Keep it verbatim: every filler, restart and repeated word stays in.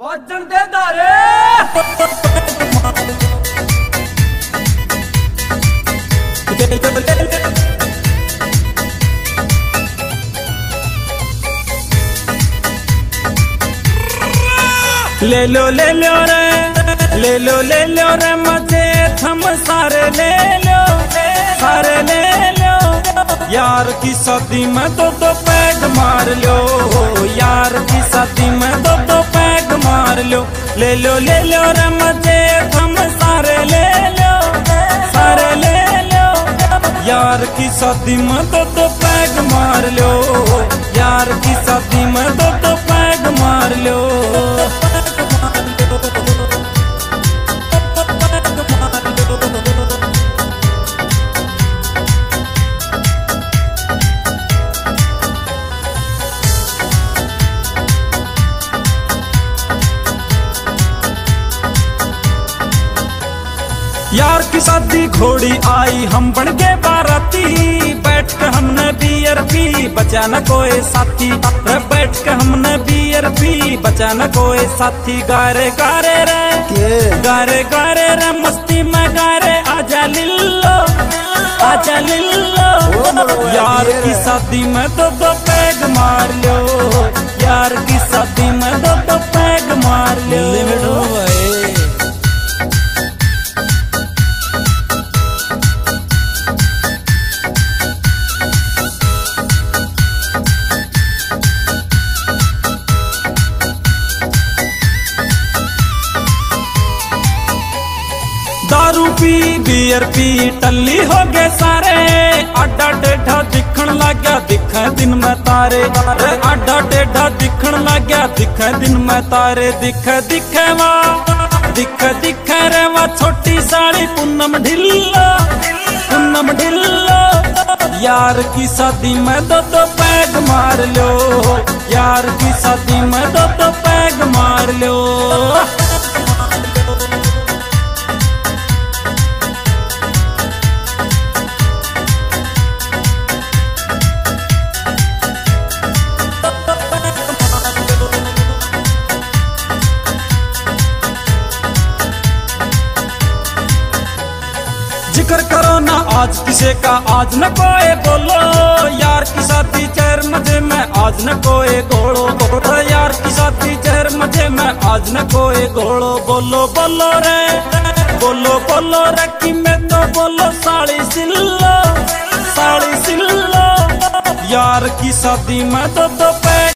वजन दे दारे ले लो ले लो रे ले लो ले लो रे मजे थम सारे ले लो सारे ले लो यार की शादी में दो दो पैग मार लो यार की शादी में दो दो पैग मार लो ले लो ले लो रे मजे थम सारे ले लो सारे ले लो यार की शादी में दो दो पैग मार लो यार की शादी में दो दो पैग मार लो। यार की शादी घोड़ी आई हम बन गए बाराती बैठ के हमने बियर पी बचा न कोई साथी बैठ के हमने बियर पी बचा न कोई साथी गारे गारे रे गारे गारे रे मस्ती में गारे आजा लिल्लो आजा लिल्लो यार की शादी में दो दो पैग मार लो यार की शादी में दो दो पैग मार लो। दारू पी बियर पी टल्ली हो गए सारे आडा टेढ़ा दिखण लग गया दिखे दिन में तारे आडा टेढ़ा दिखण लग गया दिखे दिन में तारे दिखे दिखे वाह दिखे दिखे रे वाह छोटी साड़ी पूनम ढिल्लो पूनम ढिल्लो यार की शादी में दो दो पैग मार लो यार की शादी में दो दो पैग मार लो। जिक्र करो ना आज किसे का आज न कोई बोलो यार की शादी चेहर मजे में आज न कोई घोड़ो घोड़ो यार की शादी चेहर मजे में आज न कोई घोड़ो बोलो बोलो रे बोलो बोलो रे कि मैं तो बोलो साड़ी सिल्लो साड़ी सिल्लो यार की शादी में तो दो पैग